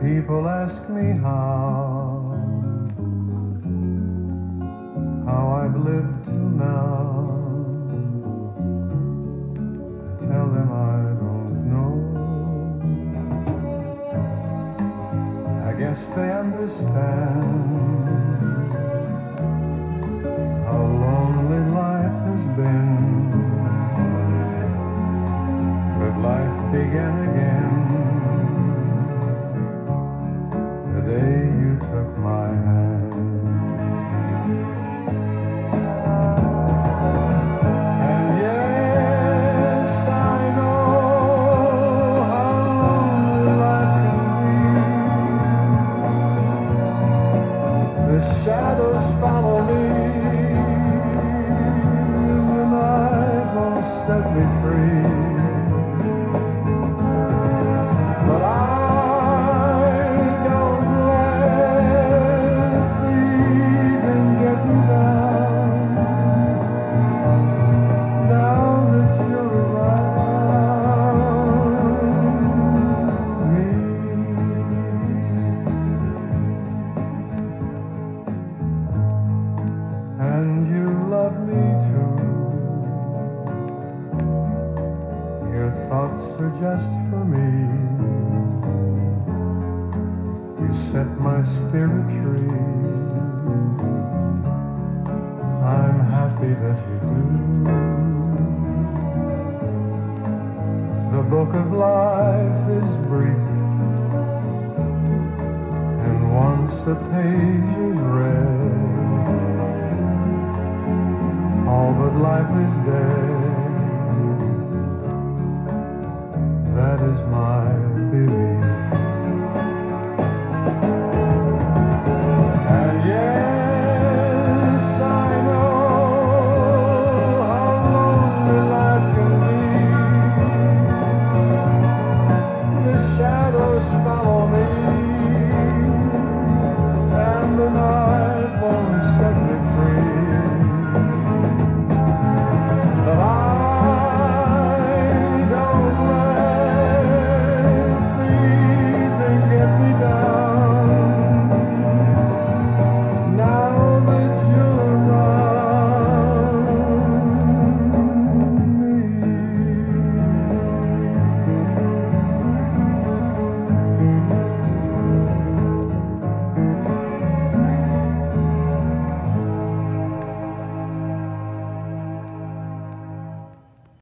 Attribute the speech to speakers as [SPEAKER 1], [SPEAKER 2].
[SPEAKER 1] People ask me how I've lived till now. I tell them I don't know. I guess they understand how lonely life has been. But life began again the day you took my hand. And yes, I know how lonely life can be. The shadows follow me, the night won't set me free. But I don't let the evening get me down. Now that you're around me, and you love me too. Your thoughts are just for me. You set my spirit free. I'm happy that you do. The book of life is brief, and once a page is read, all but life is dead. That is